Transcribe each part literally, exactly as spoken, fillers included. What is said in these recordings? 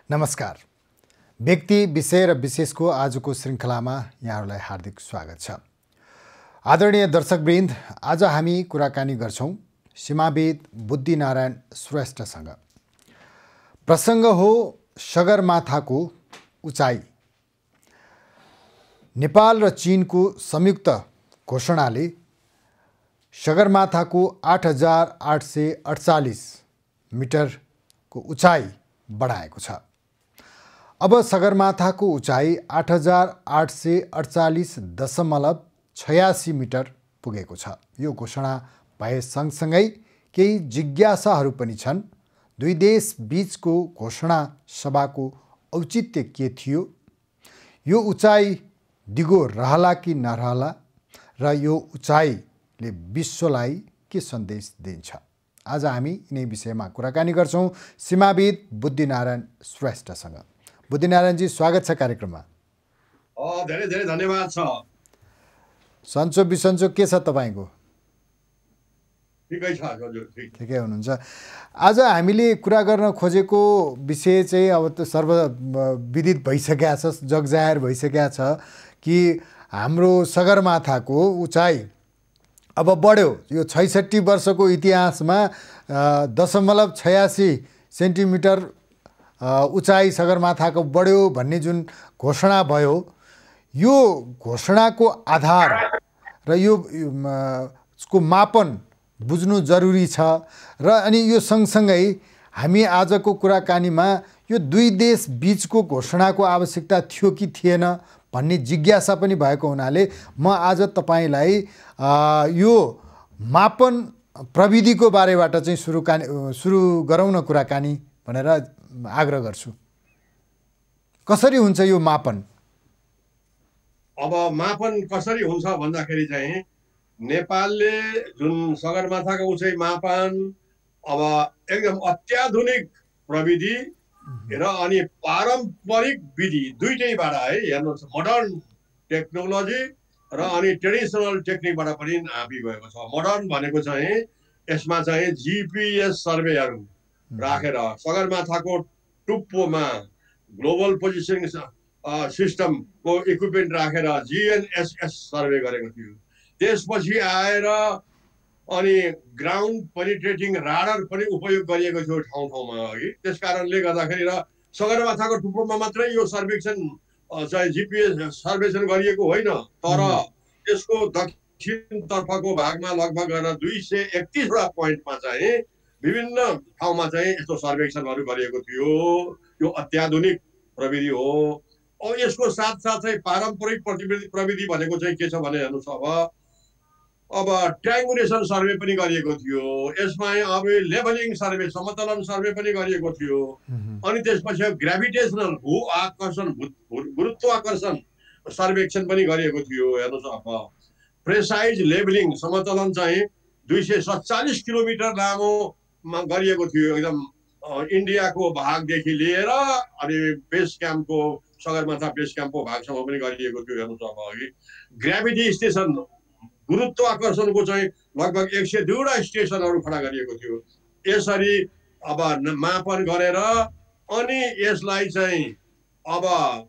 नमस्कार। व्यक्ति विषय र विशेषको आजको श्रृङ्खलामा यहाँहरूलाई हार्दिक स्वागत छ। आदरणीय दर्शकवृन्द, आज हामी कुराकानी गर्छौं सीमाविद बुद्धिनारायण श्रेष्ठसँग। प्रसङ्ग हो सगरमाथाको उचाइ। नेपाल र चीनको संयुक्त घोषणाले सगरमाथाको आठ हजार आठ सय अडचालिस मिटरको उचाइ बढाएको छ। अब सगरमाथाको उचाइ आठ हजार आठ सय अडचालिस दशमलव छयासी मिटर पुगेको छ। यो घोषणा भए सँगसँगै केही जिज्ञासाहरू पनि छन्। दुई देश बीचको घोषणा सभाको औचित्य के थियो? यो उचाइ दिगो रहला कि नरहला र यो उचाइले विश्वलाई के सन्देश दिन्छ? आज हामी यिनै विषयमा कुराकानी गर्छौं सीमाविद बुद्धिनारायण श्रेष्ठसँग। बुद्धिनारायणजी, स्वागत छ कार्यक्रममा। अ धेरै धेरै धन्यवाद छ। सन्चो बिसन्चो के छ तपाईको? ठिकै छ हजुर, ठीक ठिकै हुनुहुन्छ। आज हामीले कुरा गर्न खोजेको विषय चाहिँ अब त सर्वविदित भइसकेको छ, जगजाहेर भइसकेको छ कि हाम्रो सगरमाथाको उचाइ अब बढ्यो। यो छैसठी वर्षको इतिहासमा दशमलव छयासी सेन्टिमिटर उचाइ सगरमाथाको बढ्यो भन्ने जुन घोषणा भयो, यो घोषणाको आधार र यो यसको मापन बुझ्नु जरुरी छ। र अनि यो सँगसँगै हामी आजको कुराकानीमा यो दुई देश बीचको घोषणाको आवश्यकता थियो कि थिएन भन्ने जिज्ञासा पनि भएको हुनाले म आज तपाईलाई यो मापन प्रविधिको बारेबाट चाहिँ सुरु सुरु गरौँ न कुराकानी भनेर आग्रह गर्छु। कसरी हुन्छ यो मापन? अब मापन कसरी हुन्छ भन्दाखेरि चाहिँ नेपालले जुन सगरमाथाको उचाइ मापन अब एकदम अत्याधुनिक प्रविधि र अनि पारम्परिक विधि दुईटैबाट है हेर्नुहोस्, मोडर्न टेक्नोलोजी र अनि ट्रेडिसनल टेक्निकबाट पनि नापी गएको छ। मोडर्न भनेको चाहिँ यसमा चाहिँ जिपिएस सर्वेहरू राखेर सगरमाथाको टुप्पोमा ग्लोबल पोजिसनिङ सिस्टमको इक्विपमेन्ट राखेर जिएनएसएस सर्वे गरेको थियो। त्यसपछि आएर अनि ग्राउन्ड पेनिट्रेटिङ राडर पनि उपयोग गरिएको थियो ठाउँ ठाउँमा अघि। त्यस कारणले गर्दाखेरि र सगरमाथाको टुप्पोमा मात्रै यो सर्वेक्षण चाहिँ जिपिएस सर्वेक्षण गरिएको होइन, तर त्यसको दक्षिणतर्फको भागमा लगभग दुई सय एकतिसवटा पोइन्टमा चाहिँ विभिन्न ठाउँमा चाहिँ यस्तो सर्वेक्षणहरू गरिएको थियो। यो अत्याधुनिक प्रविधि हो। अब यसको साथसाथै पारम्परिक प्रविधि भनेको चाहिँ के छ भने हेर्नुहोस्, अब अब ट्रायङ्गुलेसन सर्वे पनि गरिएको थियो। यसमा अब लेभलिङ सर्वे, समतलन सर्वे पनि गरिएको थियो। अनि त्यसपछि ग्राभिटेसनल भू आकर्षण गुरुत्वाकर्षण सर्वेक्षण पनि गरिएको थियो। हेर्नुहोस्, अब प्रेसाइज लेभलिङ समतलन चाहिँ दुई सय सत्तालिस किलोमिटर लामोमा गरिएको थियो। एकदम इन्डियाको भागदेखि लिएर अनि बेस क्याम्पको सगरमाथा बेस क्याम्पको भागसम्म पनि गरिएको थियो। हेर्नुहोस्, अब अघि ग्राभिटी स्टेसन गुरुत्वाकर्षणको चाहिँ लगभग एक सय दुईवटा स्टेसनहरू खडा गरिएको थियो। यसरी अब मापन गरेर अनि यसलाई चाहिँ अब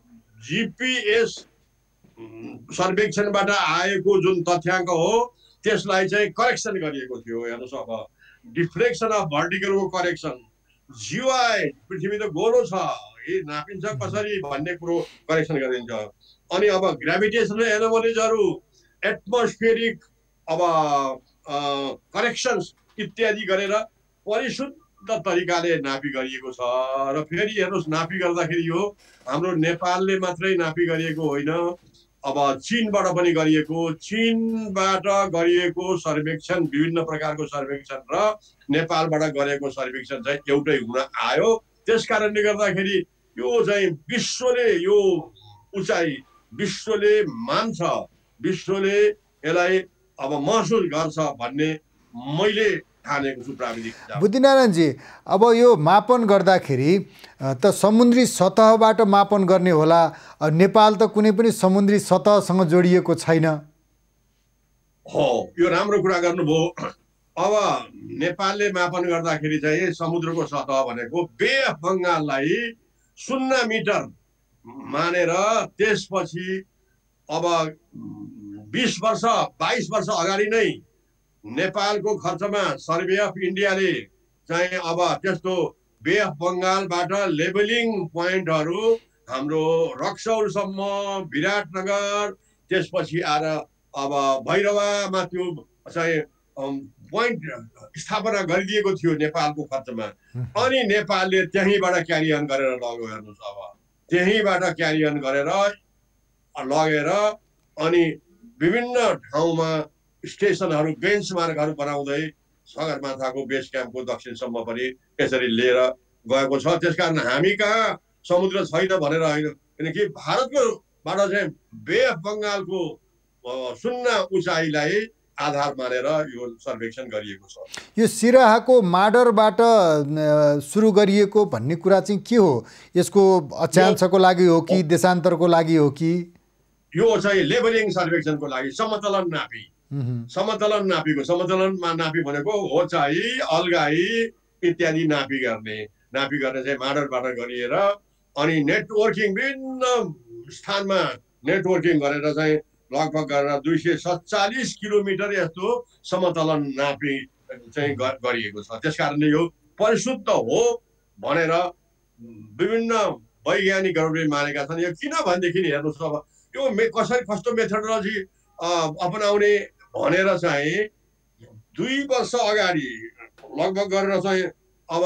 जिपिएस सर्वेक्षणबाट आएको जुन तथ्याङ्क हो त्यसलाई चाहिँ करेक्सन गरिएको थियो। हेर्नुहोस्, अब डिफ्लेक्सन अफ भर्टिकलको करेक्सन, जीवाई पृथ्वी त गोलो छ, यी नापिन्छ कसरी भन्ने कुरो करेक्सन गरिन्छ। अनि अब ग्राभिटेसनल एनोमलिजहरू, एटमोस्फेरिक अब करेक्सन्स इत्यादि गरेर परिशुद्ध तरिकाले नापी गरिएको छ। र फेरि हेर्नुहोस्, नापी गर्दाखेरि यो हाम्रो नेपालले मात्रै नापी गरिएको होइन, अब चीनबाट पनि गरिएको। चीनबाट गरिएको सर्वेक्षण, विभिन्न प्रकारको सर्वेक्षण र नेपालबाट गरेको सर्वेक्षण चाहिँ एउटै हुन आयो। त्यस कारणले गर्दाखेरि यो चाहिँ विश्वले यो उचाइ विश्वले मान्छ, विश्वले यसलाई अब महसुस गर्छ भन्ने मैले ठानेको छु प्राविधिक। बुद्धिनारायणजी, अब यो मापन गर्दाखेरि त समुद्री सतहबाट मापन गर्ने होला। नेपाल त कुनै पनि समुद्री सतहसँग जोडिएको छैन। हो, यो राम्रो कुरा गर्नुभयो। अब नेपालले मापन गर्दाखेरि चाहिँ समुद्रको सतह भनेको बे अफ बङ्गाललाई शून्य मिटर मानेर त्यसपछि अब बीस वर्ष बाइस वर्ष अगाडि नै नेपालको खर्चमा सर्वे अफ इन्डियाले चाहिँ अब त्यस्तो बे अफ बङ्गालबाट लेबलिङ पोइन्टहरू हाम्रो रक्सौलसम्म विराटनगर त्यसपछि आएर अब भैरवामा त्यो चाहिँ पोइन्ट स्थापना गरिदिएको थियो नेपालको खर्चमा। अनि नेपालले त्यहीँबाट क्यारियन गरेर लग्यो। हेर्नुहोस् अब त्यहीँबाट क्यारियन गरेर लगेर अनि विभिन्न ठाउँमा स्टेसनहरू बेन्चमार्कहरू बनाउँदै सगरमाथाको बेस क्याम्पको दक्षिणसम्म पनि यसरी लिएर गएको छ। त्यसकारण हामी कहाँ समुद्र छैन भनेर होइन, किनकि भारतकोबाट चाहिँ बे अफ बङ्गालको शून्य उचाइलाई आधार मानेर यो सर्वेक्षण गरिएको छ। यो सिराहाको माडरबाट सुरु गरिएको भन्ने कुरा चाहिँ के हो? यसको अक्षांशको लागि हो कि देशान्तरको लागि हो कि? यो चाहिँ लेबलिङ सर्वेक्षणको लागि समतलन नापी समतलन नापीको समतलनमा नापी भनेको हो चाहिँ अलगाई इत्यादि नापी गर्ने नापी गर्ने चाहिँ माडरबाट गरिएर अनि नेटवर्किङ विभिन्न स्थानमा नेटवर्किङ गरेर चाहिँ लगभग गरेर दुई सय सत्तालिस किलोमिटर यस्तो समतलन नापी चाहिँ गरिएको छ। त्यस कारणले यो परिशुद्ध हो भनेर विभिन्न वैज्ञानिकहरूले मानेका छन्। यो किन भनेदेखि हेर्नुहोस् अब यो कसरी कस्तो मेथोडोलोजी अपनाउने भनेर चाहिँ दुई वर्ष अगाडि लगभग गरेर चाहिँ अब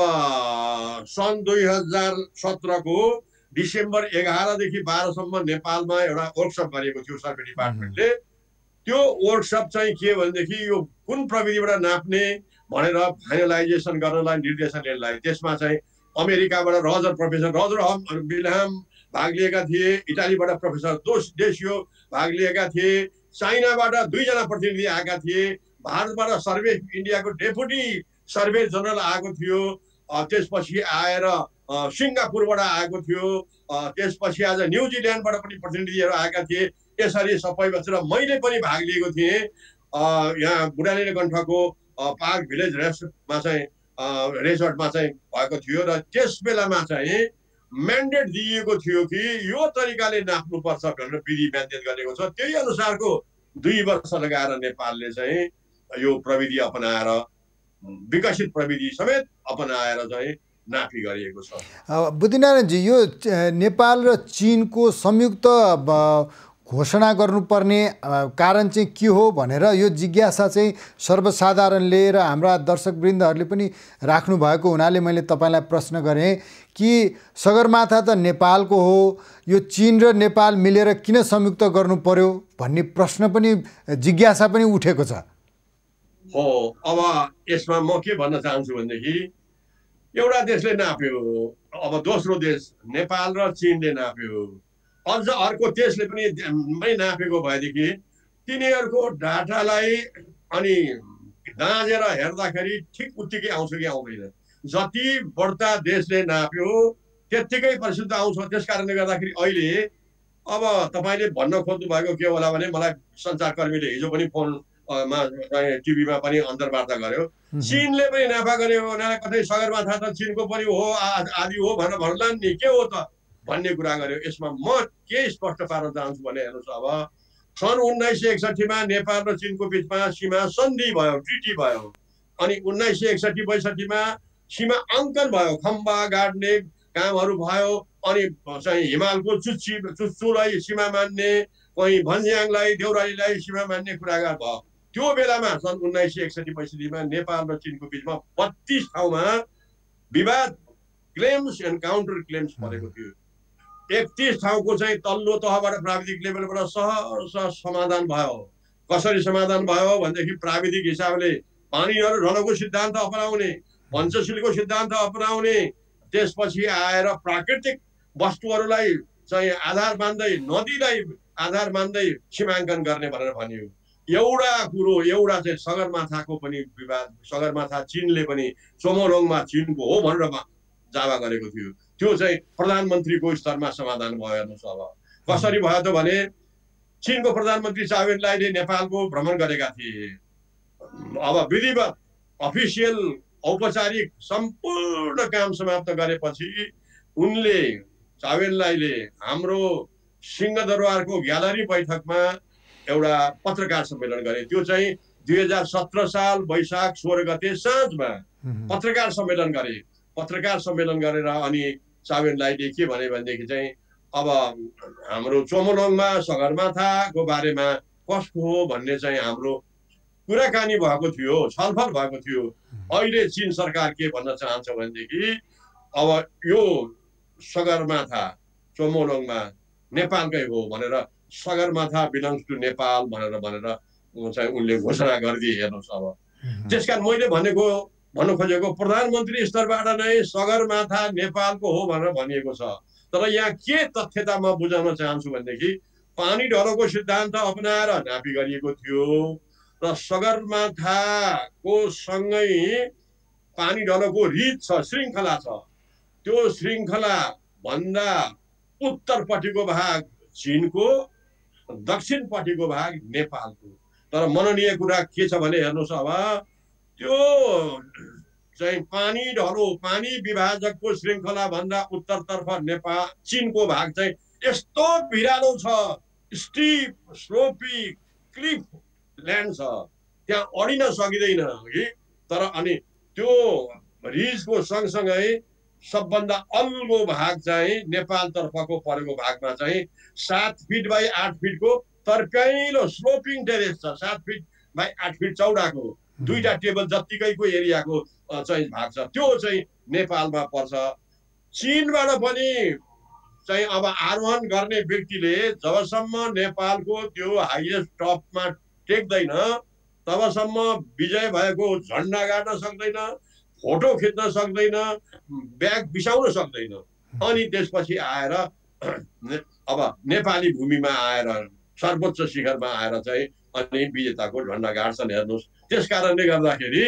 सन् दुई हजार सत्रको डिसेम्बर एघारदेखि बाह्रसम्म नेपालमा एउटा वर्कसप गरिएको थियो सर्वे डिपार्टमेन्टले। त्यो वर्कसप चाहिँ के भनेदेखि यो कुन प्रविधिबाट नाप्ने भनेर फाइनलाइजेसन गर्नलाई निर्देशन लिनलाई त्यसमा चाहिँ अमेरिकाबाट रजर प्रोफेसर रजर विल्हम भाग लिएका थिए, इटालीबाट प्रोफेसर दोस डेसियो भाग लिएका थिए, चाइनाबाट दुईजना प्रतिनिधि आएका थिए, भारतबाट सर्वे इन्डियाको डेपुटी सर्वे जनरल आएको थियो, त्यसपछि आएर सिङ्गापुरबाट आएको थियो, त्यसपछि आज न्युजिल्यान्डबाट पनि प्रतिनिधिहरू आएका थिए। यसरी सबै बसेर मैले पनि भाग लिएको थिएँ। यहाँ बुढानीलकण्ठको पार्क भिलेज रेस्टमा चाहिँ रेजर्टमा चाहिँ भएको थियो र त्यस बेलामा चाहिँ म्यान्डेट दिइएको थियो कि यो तरिकाले नाप्नुपर्छ भनेर विधि म्यान्डेट गरेको छ। त्यही अनुसारको दुई वर्ष लगाएर नेपालले चाहिँ यो प्रविधि अपनाएर विकसित प्रविधि समेत अपनाएर चाहिँ नापी गरिएको छ। बुद्धिनारायणजी, यो नेपाल र चीनको संयुक्त घोषणा गर्नुपर्ने कारण चाहिँ के हो भनेर यो जिज्ञासा चाहिँ सर्वसाधारणले र हाम्रा दर्शकवृन्दहरूले पनि राख्नु भएको हुनाले मैले तपाईँलाई प्रश्न गरेँ कि सगरमाथा त नेपालको हो, यो चीन र नेपाल मिलेर किन संयुक्त गर्नु पर्यो भन्ने प्रश्न पनि जिज्ञासा पनि उठेको छ। हो, अब यसमा म के भन्न चाहन्छु भनेदेखि एउटा देशले नाप्यो, अब दोस्रो देश नेपाल र चीनले नाप्यो, अझ अर्को देशले पनि नापेको भएदेखि तिनीहरूको डाटालाई अनि दाँजेर हेर्दाखेरि ठिक उत्तिकै आउँछ कि आउँदैन। जति बढ्ता देशले नाप्यो त्यत्तिकै परिशुद्ध आउँछ। त्यस कारणले गर्दाखेरि अहिले अब तपाईँले भन्न खोज्नु भएको के होला भने मलाई सञ्चारकर्मीले हिजो पनि फोन मा टिभीमा पनि अन्तर्वार्ता गर्यो, चीनले पनि नाफा गरेको हुनाले कतै सगरमाथा त चीनको पनि हो आदि हो भनेर भन्ला नि के हो त भन्ने कुरा गर्यो। यसमा म के स्पष्ट पार्न चाहन्छु भने हेर्नुहोस्, अब सन् उन्नाइस सय एकसठीमा नेपाल र चीनको बिचमा सीमा सन्धि भयो, ट्रिटी भयो, अनि उन्नाइस सय एकसठी बैसठीमा सीमा अङ्कन भयो, खम्बा गाड्ने कामहरू भयो, अनि चाहिँ हिमालको चुच्ची चुच्चुलाई सीमा मान्ने, कहीँ भन्ज्याङलाई देउरालीलाई सीमा मान्ने कुरा भयो। त्यो बेलामा सन् उन्नाइस सय एकसठी बैसठीमा नेपाल र चीनको बिचमा बत्तीस ठाउँमा विवाद क्लेम्स एन्ड काउन्टर क्लेम्स परेको थियो। एकतीस ठाउँको चाहिँ तल्लो तहबाट प्राविधिक लेभलबाट सहज समाधान भयो। कसरी समाधान भयो भनेदेखि प्राविधिक हिसाबले पानीहरू ढलको सिद्धान्त अपनाउने, पञ्चशीलको सिद्धान्त अपनाउने, त्यसपछि आएर प्राकृतिक वस्तुहरूलाई चाहिँ आधार मान्दै नदीलाई आधार मान्दै सीमाङ्कन गर्ने भनेर भनियो। एउटा कुरो एउटा चाहिँ सगरमाथाको पनि विवाद, सगरमाथा चीनले पनि चोमोलोङमा चीनको हो भनेर दावा गरेको थियो। त्यो चाहिँ प्रधानमन्त्रीको स्तरमा समाधान भयो। हेर्नुहोस् अब कसरी भयो त भने चीनको प्रधानमन्त्री चाउ एन लाईले नेपालको भ्रमण गरेका थिए। अब विधिवत अफिसियल औपचारिक सम्पूर्ण काम समाप्त गरेपछि उनले चावेनलाईले हाम्रो सिंहदरबारको ग्यालरी बैठकमा एउटा पत्रकार सम्मेलन गरे। त्यो चाहिँ दुई हजार सत्र साल वैशाख सोह्र गते साँझमा पत्रकार सम्मेलन गरे। पत्रकार सम्मेलन गरेर अनि चावेनलाईले के भने भनेदेखि चाहिँ अब हाम्रो चोमोलङमा सगरमाथाको बारेमा कसको हो भन्ने चाहिँ हाम्रो कुराकानी भएको थियो, छलफल भएको थियो। अहिले चीन सरकार के भन्न चाहन्छ भनेदेखि अब यो सगरमाथा चोमोलङमा नेपालकै हो भनेर सगरमाथा बिलोङ्स टु नेपाल भनेर भनेर चाहिँ उनले घोषणा गरिदिए। हेर्नुहोस्, अब त्यस कारण मैले भनेको भन्नु खोजेको प्रधानमन्त्री स्तरबाट नै सगरमाथा नेपालको हो भनेर भनिएको छ। तर यहाँ के तथ्यता म बुझाउन चाहन्छु भनेदेखि पानी ढलोको सिद्धान्त अपनाएर नापी गरिएको थियो र सगरमाथाको सँगै पानी ढलोको रित छ, श्रृङ्खला छ। त्यो श्रृङ्खला भन्दा उत्तरपट्टिको भाग चीनको, दक्षिणपट्टिको भाग नेपालको। तर मननीय कुरा के छ भने हेर्नुहोस्, अब त्यो चाहिँ पानी ढलो पानी विभाजकको श्रृङ्खला भन्दा उत्तरतर्फ नेपाल चीनको भाग चाहिँ यस्तो भिरालो छ, स्टिप स्लोपी क्लिफ ल्यान्ड छ, त्यहाँ अडिन सकिँदैन कि। तर अनि त्यो रिजको सँगसँगै सबभन्दा अल्गो भाग चाहिँ नेपालतर्फको परेको भागमा चाहिँ सात फिट बाई आठ फिटको तर्कैलो स्लोपिङ टेरेस छ। सात फिट बाई आठ फिट चौडाको दुईटा टेबल जत्तिकैको एरियाको चाहिँ भाग छ, त्यो चाहिँ नेपालमा पर्छ। चीनबाट पनि चाहिँ अब आरोहण गर्ने व्यक्तिले जबसम्म नेपालको त्यो हाइएस्ट टपमा टेक्दैन तबसम्म विजय भएको झन्डा गाड्न सक्दैन, फोटो खिच्न सक्दैन, ब्याग बिसाउन सक्दैन। अनि त्यसपछि आएर अब नेपाली भूमिमा आएर सर्वोच्च शिखरमा आएर चाहिँ अनि विजेताको झन्डा गाड्छन्। हेर्नुहोस्, त्यस कारणले गर्दाखेरि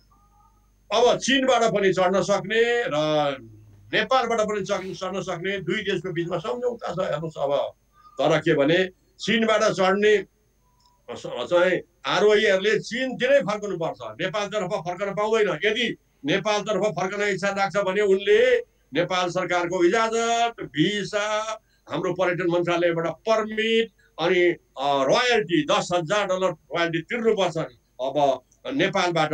अब चीनबाट पनि चढ्न सक्ने र नेपालबाट पनि चढ्न सक्ने दुई देशको बिचमा सम्झौता छ। हेर्नुहोस्, अब तर के भने चीनबाट चढ्ने चाहिँ आरोहीहरूले चीनतिरै फर्कनु पर्छ, नेपालतर्फ फर्कन पाउँदैन। यदि नेपालतर्फ फर्कन इच्छा राख्छ भने उनले नेपाल सरकारको इजाजत, भिसा, हाम्रो पर्यटन मन्त्रालयबाट पर्मिट अनि रोयल्टी दस हजार डलर रोयल्टी तिर्नुपर्छ। अब नेपालबाट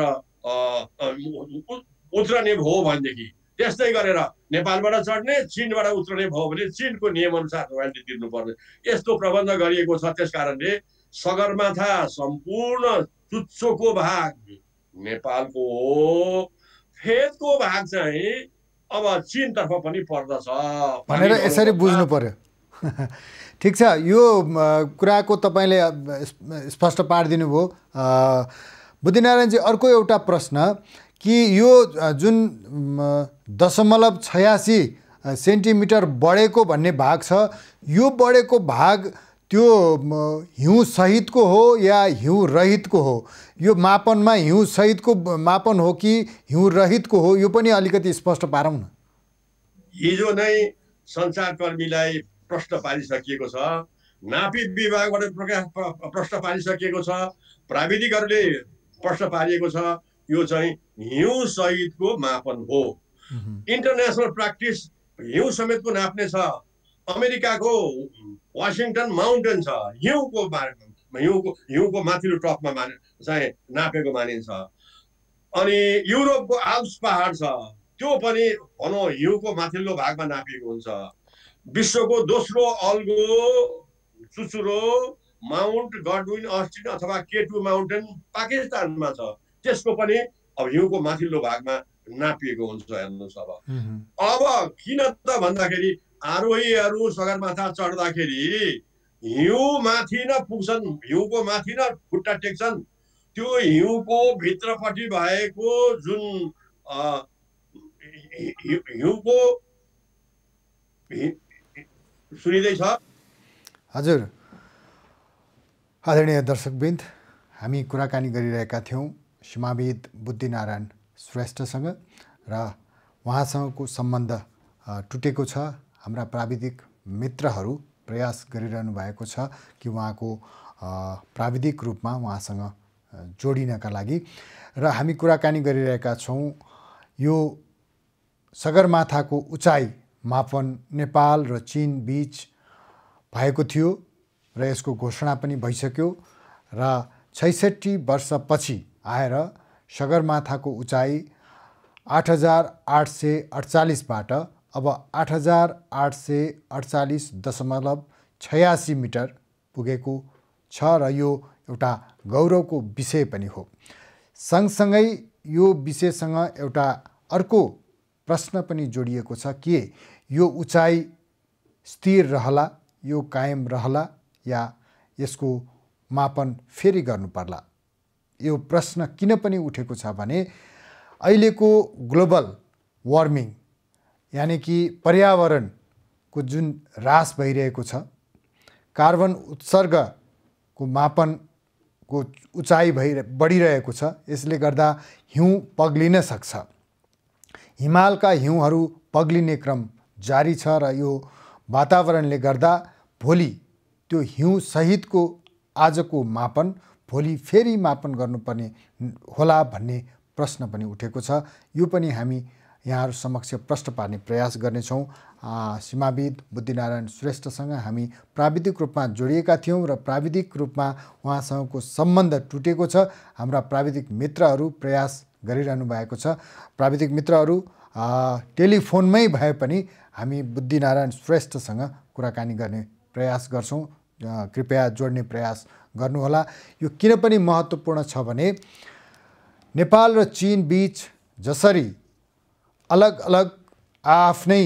उत्रने भयो भनेदेखि त्यस्तै गरेर नेपालबाट चढ्ने, चीनबाट उत्रने भयो भने चीनको नियमअनुसार रोयल्टी तिर्नुपर्ने, यस्तो प्रबन्ध गरिएको छ। त्यस कारणले सगरमाथा सम्पूर्ण चुच्चोको भाग नेपालको हो, फेदको भाग चाहिँ अब चीनतर्फ पनि पर्दछ भनेर यसरी बुझ्नु पर्यो। ठिक छ, यो कुराको तपाईँले स्पष्ट पारिदिनु भयो। बुद्धिनारायणजी, अर्को एउटा प्रश्न कि यो जुन दशमलव छयासी सेन्टिमिटर बढेको भन्ने भाग छ, यो बढेको भाग त्यो हिउँ सहितको हो या हिउँ रहितको हो? यो मापनमा हिउँ सहितको मापन हो कि हिउँ रहितको हो, यो पनि अलिकति स्पष्ट पारौँ न। हिजो नै सञ्चारकर्मीलाई प्रश्न पारिसकिएको छ, नापी विभागबाट प्रकाश प्रश्न पारिसकिएको छ, प्राविधिकहरूले प्रश्न पारिएको छ। यो चाहिँ हिउँ सहितको मापन हो। इन्टरनेसनल प्र्याक्टिस हिउँ समेतको नाप्ने छ। अमेरिकाको वासिङटन माउन्टेन छ, हिउँको हिउँको हिउँको माथिल्लो टपमा मान चाहिँ नापेको मानिन्छ। अनि युरोपको आल्प्स पहाड छ, त्यो पनि भनौँ हिउँको माथिल्लो भागमा नापिएको हुन्छ। विश्वको दोस्रो अल्गो चुचुरो माउन्ट गडविन अस्टिन अथवा केटु माउन्टेन पाकिस्तानमा छ, त्यसको पनि अब हिउँको माथिल्लो भागमा नापिएको हुन्छ। हेर्नुहोस्, अब अब किन त भन्दाखेरि आरोहीहरू सगरमाथा चढ्दाखेरि हिउँ माथि न पुग्छन्, हिउँको माथि न खुट्टा टेक्छन्। त्यो हिउँको भित्रपट्टि भएको जुन हिउँको सुनिँदैछ? हजुर, आदरणीय दर्शकवृन्द, हामी कुराकानी गरिरहेका थियौँ सीमाविद बुद्धिनारायण श्रेष्ठसँग र उहाँसँगको सम्बन्ध टुटेको छ। हाम्रा प्राविधिक मित्रहरू प्रयास गरिरहनु भएको छ कि उहाँको प्राविधिक रूपमा उहाँसँग जोडिनका लागि, र हामी कुराकानी गरिरहेका छौँ यो सगरमाथाको उचाइ मापन नेपाल र चीन बीच भएको थियो र यसको घोषणा पनि भइसक्यो र छैसठी वर्षपछि आएर सगरमाथाको उचाइ आठ हजार आठ सय अडचालिसबाट अब आठ हजार आठ सय अडचालिस दशमलव छयासी मिटर पुगेको छ र यो एउटा गौरवको विषय पनि हो। सँगसँगै यो विषयसँग एउटा अर्को प्रश्न पनि जोडिएको छ कि यो उचाइ स्थिर रहला, यो कायम रहला या यसको मापन फेरि गर्नु पर्ला। यो प्रश्न किन पनि उठेको छ भने अहिलेको ग्लोबल वार्मिङ यानि कि पर्यावरणको जुन ह्रास भइरहेको छ, कार्बन उत्सर्गको मापनको उचाइ भइ बढिरहेको छ, यसले गर्दा हिउँ पग्लिन सक्छ। हिमालका हिउँहरू पग्लिने क्रम जारी छ र यो वातावरणले गर्दा भोलि त्यो हिउँ सहितको आजको मापन भोलि फेरि मापन गर्नुपर्ने होला भन्ने प्रश्न पनि उठेको छ। यो पनि हामी यहाँहरू समक्ष प्रश्न पार्ने प्रयास गर्नेछौँ। सीमाविद बुद्धिनारायण श्रेष्ठसँग हामी प्राविधिक रूपमा जोडिएका थियौँ र प्राविधिक रूपमा उहाँसँगको सम्बन्ध टुटेको छ। हाम्रा प्राविधिक मित्रहरू प्रयास गरिरहनु भएको छ। प्राविधिक मित्रहरू टेलिफोनमै भए पनि हामी बुद्धिनारायण श्रेष्ठसँग कुराकानी गर्ने प्रयास गर्छौँ। कृपया जोड्ने प्रयास गर्नुहोला। यो किन पनि महत्त्वपूर्ण छ भने नेपाल र चीन बीच जसरी अलग अलग आफ्नै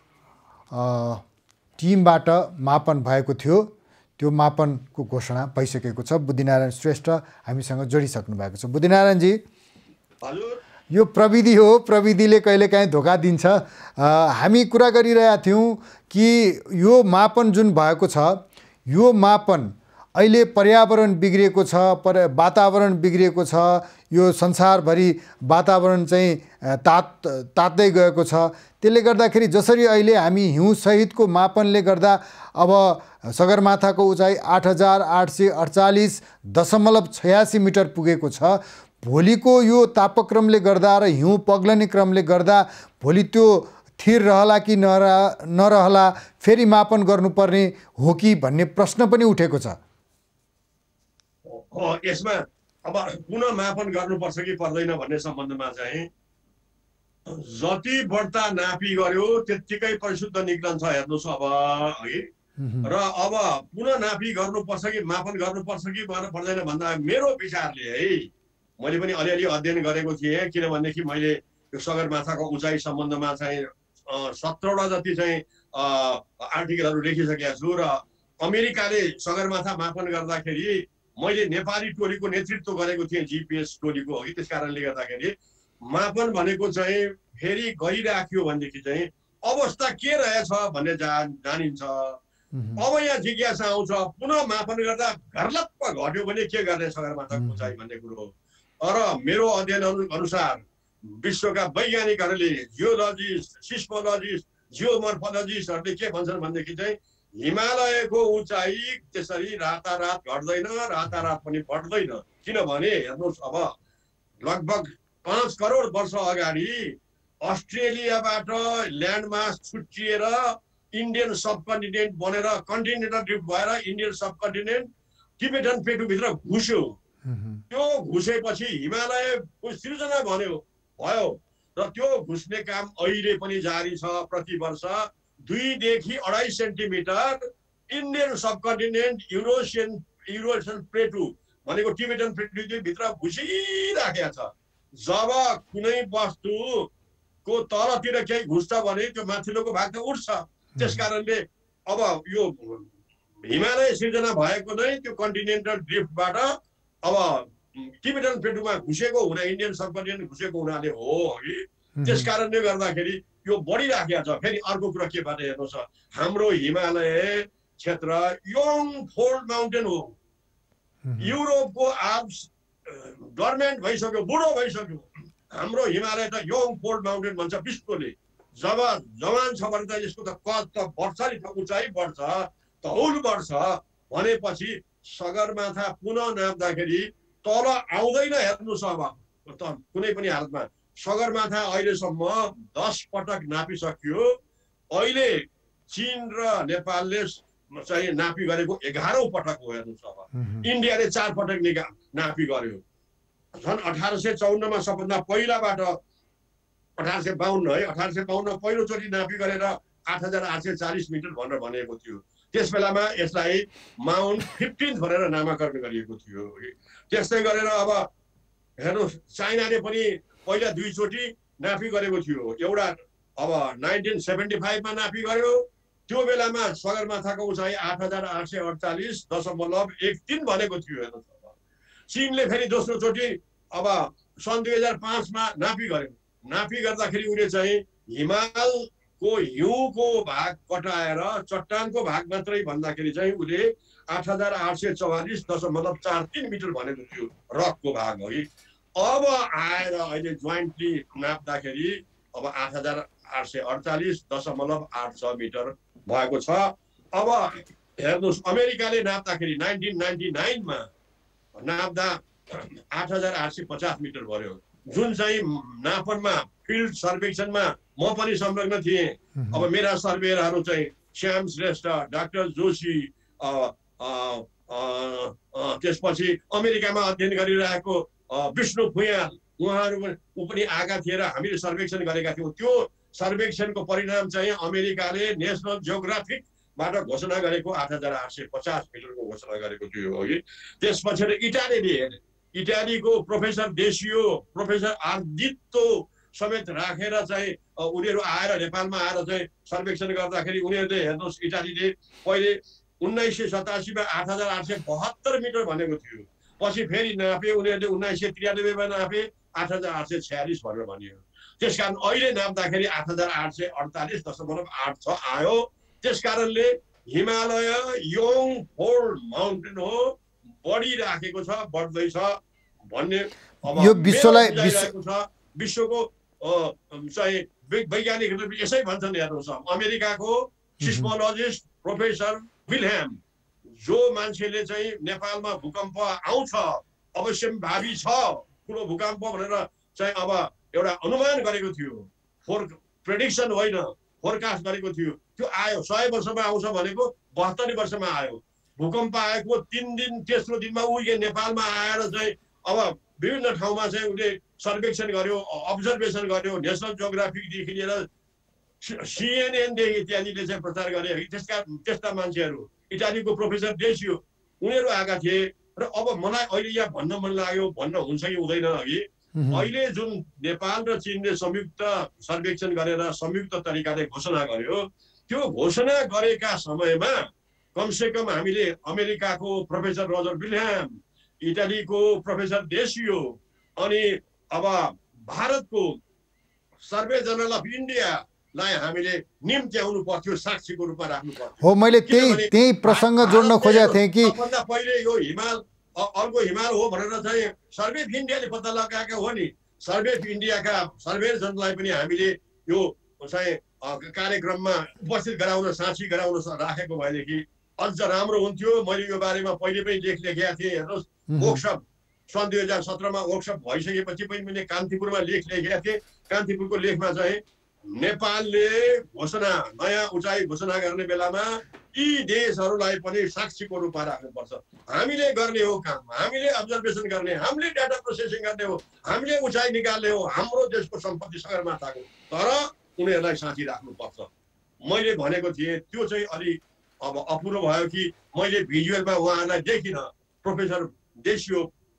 टिमबाट मापन भएको थियो, त्यो मापनको घोषणा भइसकेको छ। बुद्धिनारायण श्रेष्ठ हामीसँग जोडिसक्नु भएको छ। बुद्धिनारायणजी, यो प्रविधि हो, प्रविधिले कहिलेकाहीँ धोका दिन्छ। हामी कुरा गरिरहेका थियौँ कि यो मापन जुन भएको छ, यो मापन अहिले पर्यावरण बिग्रिएको छ, पर वातावरण बिग्रिएको छ, यो संसारभरि वातावरण चाहिँ तात तात्दै गएको छ। त्यसले गर्दाखेरि जसरी अहिले हामी हिउँ सहितको मापनले गर्दा अब सगरमाथाको उचाइ आठ हजार आठ सय अडचालिस दशमलव छयासी मिटर पुगेको छ, भोलिको यो तापक्रमले गर्दा र हिउँ पग्लने क्रमले गर्दा भोलि त्यो थिर रहला कि नरह नरहला, फेरि मापन गर्नुपर्ने हो कि भन्ने प्रश्न पनि उठेको छ। यसमा अब पुनः मापन गर्नुपर्छ कि पर्दैन भन्ने सम्बन्धमा चाहिँ जति बढ्ता नापी गर्यो त्यत्तिकै परिशुद्ध निक्लन्छ। हेर्नुहोस् अब है, र अब पुनः नापी गर्नुपर्छ कि मापन गर्नुपर्छ कि पर्दैन भन्दा मेरो विचारले है, मैले पनि अलिअलि अध्ययन गरेको थिएँ, किनभनेदेखि मैले यो सगरमाथाको उचाइ सम्बन्धमा चाहिँ सत्रवटा जति चाहिँ आर्टिकलहरू लेखिसकेका छु र अमेरिकाले सगरमाथा मापन गर्दाखेरि मैले नेपाली टोलीको नेतृत्व गरेको थिएँ, जिपिएस टोलीको हो कि, त्यस कारणले गर्दाखेरि मापन भनेको चाहिँ फेरि गरिराख्यो भनेदेखि चाहिँ अवस्था के रहेछ भन्ने जान जानिन्छ। अब यहाँ जिज्ञासा आउँछ, पुनः मापन गर्दा घरलप्प घट्यो भने के गर्ने सगरमाथाको उचाइ भन्ने कुरो हो। तर मेरो अध्ययन अनुसार विश्वका वैज्ञानिकहरूले, जियोलजिस्ट, सिस्मोलजिस्ट, जियोमर्फोलजिस्टहरूले के भन्छन् भनेदेखि चाहिँ हिमालयको उचाइ त्यसरी रातारात घट्दैन, रातारात पनि बढ्दैन। किनभने हेर्नुहोस्, अब लगभग पाँच करोड वर्ष अगाडि अस्ट्रेलियाबाट ल्यान्डमास छुट्टिएर इन्डियन सब कन्टिनेन्ट बनेर कन्टिनेन्टल ड्रिफ्ट भएर इन्डियन सब कन्टिनेन्ट टिबेटन प्लेटुभित्र घुस्यो। त्यो घुसेपछि हिमालयको सृजना भन्यो भयो र त्यो घुस्ने काम अहिले पनि जारी छ। प्रति वर्ष दुईदेखि अढाई centimetre Indian subcontinent Eurasian Eurasian plateau भनेको टिबेटन प्लेटु भित्र घुसिराखेको छ। जब कुनै वस्तुको तलतिर केही घुस्छ भने त्यो माथिल्लोको भाग त उठ्छ। त्यस कारणले अब यो हिमालय सिर्जना भएको नै त्यो कन्टिनेन्टल ड्रिफ्टबाट अब टिबेटन प्लेटुमा घुसेको हुना, इन्डियन सब कन्टिनेन्ट घुसेको हुनाले हो कि। त्यस कारणले गर्दाखेरि यो बढिराखेको छ। फेरि अर्को कुरा के भने हेर्नुहोस्, हाम्रो हिमालय क्षेत्र यङ फोल्ड माउन्टेन हो। युरोपको आल्प्स डर्मेन्ट भइसक्यो, बुढो भइसक्यो। हाम्रो हिमालय त यङ फोल्ड माउन्टेन भन्छ विश्वले। जब जवान छ भने त यसको त कद त बढ्छ नि, त उचाइ बढ्छ, तौल बढ्छ भनेपछि सगरमाथा पुनः नाप्दाखेरि तल आउँदैन। हेर्नुहोस् अब त कुनै पनि हालतमा सगरमाथा अहिलेसम्म दस पटक नापिसकियो अहिले चीन र नेपालले चाहिँ नापी गरेको एघारौँ पटक हो हेर्नुहोस्। अब इन्डियाले चार पटक निका नापी गर्यो। सन् अठार सय चौन्नमा सबभन्दा पहिलाबाट अठार सय बाहन्न है अठार सय बाहन्न पहिलोचोटि नापी गरेर आठ हजार आठ सय चालिस मिटर भनेर भनेको थियो। त्यस बेलामा यसलाई माउन्ट फिफ्टिन्थ भनेर नामाकरण गरिएको थियो। त्यस्तै गरेर अब हेर्नुहोस् चाइनाले पनि पहिला दुईचोटि नापी गरेको थियो। एउटा अब नाइन्टिन सेभेन्टी फाइभमा नापी गर्यो। त्यो बेलामा सगरमाथाको उचाइ आठ हजार आठ सय अडचालिस दशमलव एक तिन भनेको थियो। हेर्नुहोस् चीनले फेरि दोस्रो चोटि अब सन् दुई हजार पाँचमा नापी गर्यो। नापी गर्दाखेरि उसले चाहिँ हिमालको हिउँको भाग कटाएर चट्टानको भाग मात्रै भन्दाखेरि चाहिँ उसले आठ हजार आठ सय चौवालिस दशमलव चार तिन मिटर भनेको थियो रकको भाग हो कि। अब आएर अहिले जोइन्टली नाप्दाखेरि अब आठ हजार आठ सय अडचालिस दशमलव आठ छ मिटर भएको छ। अब हेर्नुहोस् अमेरिकाले नाप्दाखेरि नाइन्टिन नाइन्टी नाइनमा नाप्दा आठ हजार आठ सय पचास मिटर भयो, जुन चाहिँ नापनमा फिल्ड सर्वेक्षणमा म पनि संलग्न थिएँ। अब मेरा सर्वेयरहरू चाहिँ श्याम श्रेष्ठ, डाक्टर जोशी, त्यसपछि अमेरिकामा अध्ययन गरिरहेको विष्णु भुयाल, उहाँहरू ऊ पनि आएका थिए र हामीले सर्वेक्षण गरेका थियौँ। त्यो सर्वेक्षणको परिणाम चाहिँ अमेरिकाले नेसनल जियोग्राफिकबाट घोषणा गरेको आठ हजार आठ सय पचास मिटरको घोषणा गरेको थियो हो कि। त्यसपछि इटालीले हेरे, इटालीको प्रोफेसर देशियो, प्रोफेसर आर्दित्तो समेत राखेर चाहिँ उनीहरू आएर नेपालमा आएर चाहिँ सर्वेक्षण गर्दाखेरि उनीहरूले हेर्नुहोस् इटालीले पहिले उन्नाइस सय सतासीमा आठ हजार आठ सय बहत्तर मिटर भनेको थियो। पछि फेरि नापे उनीहरूले उन्नाइस सय त्रियानब्बेमा नापे आठ हजार आठ सय छ्यालिस भनेर भनियो। त्यस कारण अहिले नाप्दाखेरि आठ हजार आठ सय अडतालिस दशमलव आठ छ आयो। त्यस कारणले हिमालय योङ फोल्ड माउन्टेन हो, बढिराखेको छ, बढ्दैछ भन्ने अब यो विश्वलाई विश्वको चाहिँ वैज्ञानिकहरूले यसै भन्छन्। हेर्नुहोस् अमेरिकाको सिस्मोलोजिस्ट प्रोफेसर विल्हेम, जो मान्छेले चाहिँ नेपालमा भूकम्प आउँछ अवश्य भावी छ ठुलो भूकम्प भनेर चाहिँ अब एउटा अनुमान गरेको थियो, फोर प्रेडिक्सन होइन फोरकास्ट गरेको थियो, त्यो आयो। सय वर्षमा आउँछ भनेको बहत्तरी वर्षमा आयो। भूकम्प आएको तिन दिन तेस्रो दिनमा उही नेपालमा आएर चाहिँ अब विभिन्न ठाउँमा चाहिँ उसले सर्वेक्षण गर्यो, अब्जर्भेसन गर्यो। नेसनल जियोग्राफिकदेखि लिएर सिएनएनदेखि इत्यादिले चाहिँ प्रचार गरे। त्यसका त्यस्ता मान्छेहरू इटालीको प्रोफेसर देशियो उनीहरू आएका थिए। र अब मलाई अहिले यहाँ भन्न मन लाग्यो, भन्न हुन्छ कि हुँदैन अघि, अहिले जुन नेपाल र चीनले संयुक्त सर्वेक्षण गरेर संयुक्त तरिकाले घोषणा गर्यो, त्यो घोषणा गरेका समयमा कमसे कम हामीले अमेरिकाको प्रोफेसर रोजर विल्हेम, इटालीको प्रोफेसर देशियो अनि अब भारतको सर्वे जनरल अफ इन्डियालाई हामीले निम्त्याउनु पर्थ्यो, साक्षीको रूपमा राख्नु पर्थ्यो। हो, मैले त्यही त्यही प्रसङ्ग जोड्न खोजेको थिएँ कि सबभन्दा पहिले यो हिमाल अर्को हिमाल हो भनेर चाहिँ सर्वे अफ इन्डियाले पत्ता लगाएका हो नि। सर्वे अफ इन्डियाका सर्वेयरजनलाई पनि हामीले यो चाहिँ कार्यक्रममा उपस्थित गराउन, साक्षी गराउन राखेको भएदेखि अझ राम्रो हुन्थ्यो। मैले यो बारेमा पहिले पनि लेख लेखेका थिएँ। हेर्नुहोस् वर्कसप सन् दुई हजार सत्रमा वर्कसप भइसकेपछि पनि मैले कान्तिपुरमा लेख लेखेका थिएँ। कान्तिपुरको लेखमा चाहिँ नेपालले घोषणा नयाँ उचाइ घोषणा गर्ने बेलामा यी देशहरूलाई पनि साक्षीको रूपमा राख्नुपर्छ। हामीले गर्ने हो काम, हामीले अब्जर्भेसन गर्ने, हामीले डाटा प्रोसेसिङ गर्ने हो, हामीले उचाइ निकाल्ने हो, हाम्रो देशको सम्पत्ति सगरमाथाको, तर उनीहरूलाई साथी राख्नुपर्छ। मैले भनेको थिएँ त्यो चाहिँ अलि अब अपुरो भयो कि मैले भिजुअलमा उहाँहरूलाई देखिनँ। Professor Desio,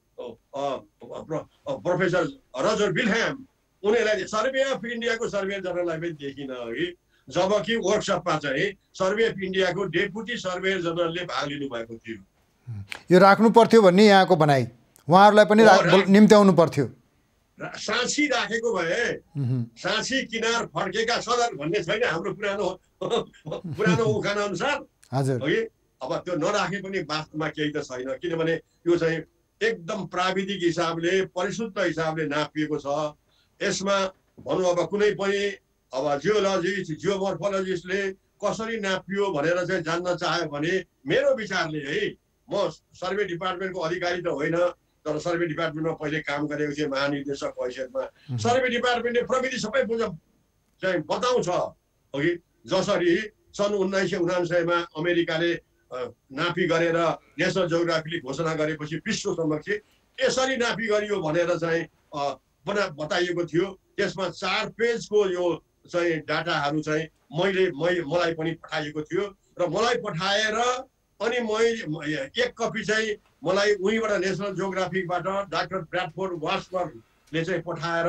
professor Roger Bilham, उनीहरूलाई सर्वे अफ इन्डियाको सर्वे जनरललाई पनि देखिनँ है। जबकि वर्कसपमा चाहिँ सर्वे अफ इन्डियाको डेपुटी सर्वेयर जनरलले भाग लिनु भएको थियो। यो राख्नु पर्थ्यो भन्ने यहाँको भनाइ, उहाँहरूलाई पनि निम्त्याउनु पर्थ्यो। साँची राखेको भए साँची किनार फर्केका सदर भन्ने छैन हाम्रो पुरानो पुरानो उखान अनुसार हजुर है। अब त्यो नराखे पनि वास्तवमा केही त छैन, किनभने यो चाहिँ एकदम प्राविधिक हिसाबले परिशुद्ध हिसाबले नापिएको छ। यसमा भनौँ अब कुनै पनि अब जियोलोजिस्ट जियोमोर्फोलोजिस्टले कसरी नापियो भनेर चाहिँ जान्न चाह्यो भने मेरो विचारले है, म सर्वे डिपार्टमेन्टको अधिकारी त होइन, तर सर्वे डिपार्टमेन्टमा पहिले काम गरेको थिएँ महानिर्देशक हैसियतमा। सर्वे डिपार्टमेन्टले प्रविधि सबै बुझ चाहिँ बताउँछ हो कि जसरी सन् उन्नाइस सय उनान्सयमा अमेरिकाले नापी गरेर नेसनल जियोग्राफीले घोषणा गरेपछि विश्व समक्ष यसरी नापी गरियो भनेर चाहिँ बना बताइएको थियो। त्यसमा चार पेजको यो चाहिँ डाटाहरू चाहिँ मैले मै मलाई पनि पठाइएको थियो र मलाई पठाएर अनि मैले एक कपी चाहिँ मलाई उहीँबाट नेसनल जियोग्राफीबाट डाक्टर ब्राडफोर्ड वासबर्गले चाहिँ पठाएर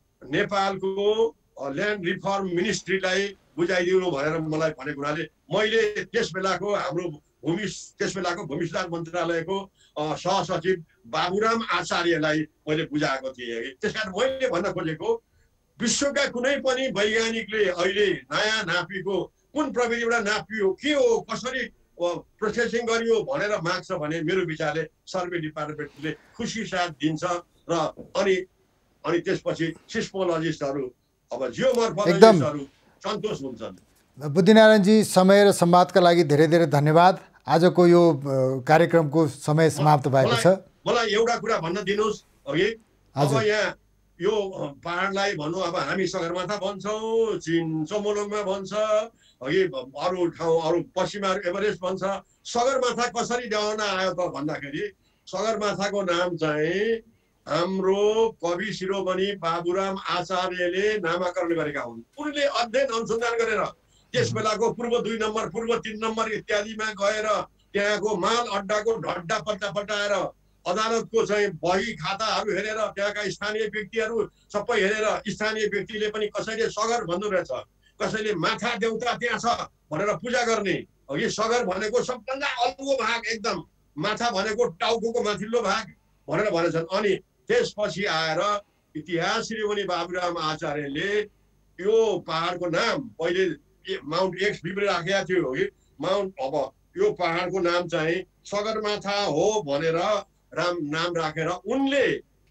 नेपालको ल्यान्ड रिफर्म मिनिस्ट्रीलाई बुझाइदिनु भनेर मलाई भनेको हुनाले मैले त्यस बेलाको हाम्रो भूमि त्यस बेलाको भूमि सुधार मन्त्रालयको सहसचिव बाबुराम आचार्यलाई मैले बुझाएको थिएँ। त्यस कारण मैले भन्न खोजेको विश्वका कुनै पनि वैज्ञानिकले अहिले नयाँ नापीको कुन प्रविधिबाट नापियो के हो कसरी प्रोसेसिङ गरियो भनेर माग्छ भने मेरो विचारले सर्वे डिपार्टमेन्टले खुसी साथ दिन्छ र अनि अनि त्यसपछि सिस्मोलोजिस्टहरू अब जियोमर्फोलोजिस्टहरू सन्तोष हुन्छन्। बुद्धिनारायणजी समय र संवादका लागि धेरै धेरै धन्यवाद। आजको यो कार्यक्रमको समय समाप्त भएको छ। मलाई एउटा कुरा भन्न दिनुहोस् अघि अब यहाँ यो पहाडलाई भनौँ अब हामी सगरमाथा भन्छौँ, चीन चमोलङमा भन्छ, अघि अरू ठाउँ अरू पश्चिमा एभरेस्ट भन्छ। सगरमाथा कसरी देखाउन आयो त भन्दाखेरि सगरमाथाको नाम चाहिँ हाम्रो कवि शिरोमणि बाबुराम आचार्यले नामाकरण गरेका हुन्। उनले अध्ययन अनुसन्धान गरेर त्यस बेलाको पूर्व दुई नम्बर पूर्व तीन नम्बर इत्यादिमा गएर त्यहाँको माल अड्डाको ढड्डा पट्टा पटाएर अदालतको चाहिँ बही खाताहरू हेरेर त्यहाँका स्थानीय व्यक्तिहरू सबै हेरेर स्थानीय व्यक्तिले पनि कसैले सगर भन्नु रहेछ, कसैले माथा देउता त्यहाँ छ भनेर पूजा गर्ने। अघि सगर भनेको सबभन्दा अल्गो भाग एकदम माथा भनेको टाउको माथिल्लो भाग भनेर भनेछन्। अनि त्यसपछि आएर इतिहास शिरोमणि बाबुराम आचार्यले यो पहाडको नाम पहिले माउन्ट एक्स बिब्रे राखेका थियो कि माउन्ट अब यो पहाडको नाम चाहिँ सगरमाथा हो भनेर राम नाम राखेर उनले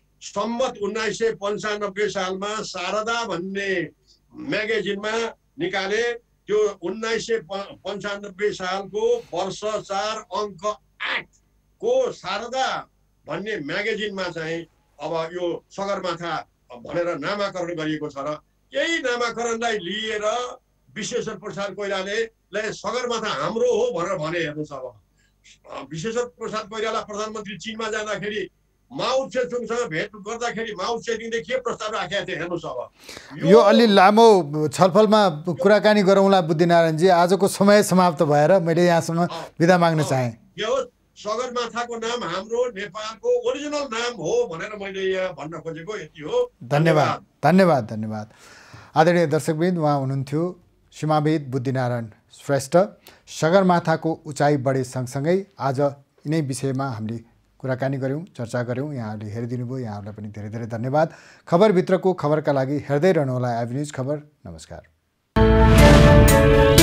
सम्मत उन्नाइस सय पन्चानब्बे सालमा शारदा भन्ने म्यागजिनमा निकाले। त्यो उन्नाइस सय पन्चानब्बे सालको वर्ष चार अङ्क आठ को शारदा भन्ने म्यागजिनमा चाहिँ अब यो सगरमाथा भनेर नामाकरण गरिएको छ र यही नामाकरणलाई लिएर विश्वेश्वर प्रसाद कोइराले सगरमाथा हाम्रो हो भनेर भने। हेर्नुहोस् अब विश्वेश्वर प्रसाद कोइराला प्रधानमन्त्री चीनमा जाँदाखेरि माउ सेतुङसँग भेट गर्दाखेरि माउ सेतुङले के प्रस्ताव राखेका थिए हेर्नुहोस्। अब यो अलि लामो छलफलमा कुराकानी गरौँला बुद्धिनारायणजी। आजको समय समाप्त भएर मैले यहाँसँग बिदा माग्न चाहेँ। सगरमाथाको नाम हाम्रो नेपालको ओरिजिनल नाम हो भनेर मैले यहाँ भन्न खोजेको यति हो। धन्यवाद धन्यवाद धन्यवाद। आदरणीय दर्शकवृन्द, उहाँ हुनुहुन्थ्यो सीमाविद बुद्धिनारायण श्रेष्ठ। सगरमाथाको उचाइ बढे सँगसँगै आज यिनै विषयमा हामीले कुराकानी गऱ्यौँ, चर्चा गऱ्यौँ। यहाँहरूले हेरिदिनु भयो, यहाँहरूलाई पनि धेरै धेरै धन्यवाद। खबरभित्रको खबरका लागि हेर्दै रहनुहोला एभी न्युज खबर। नमस्कार।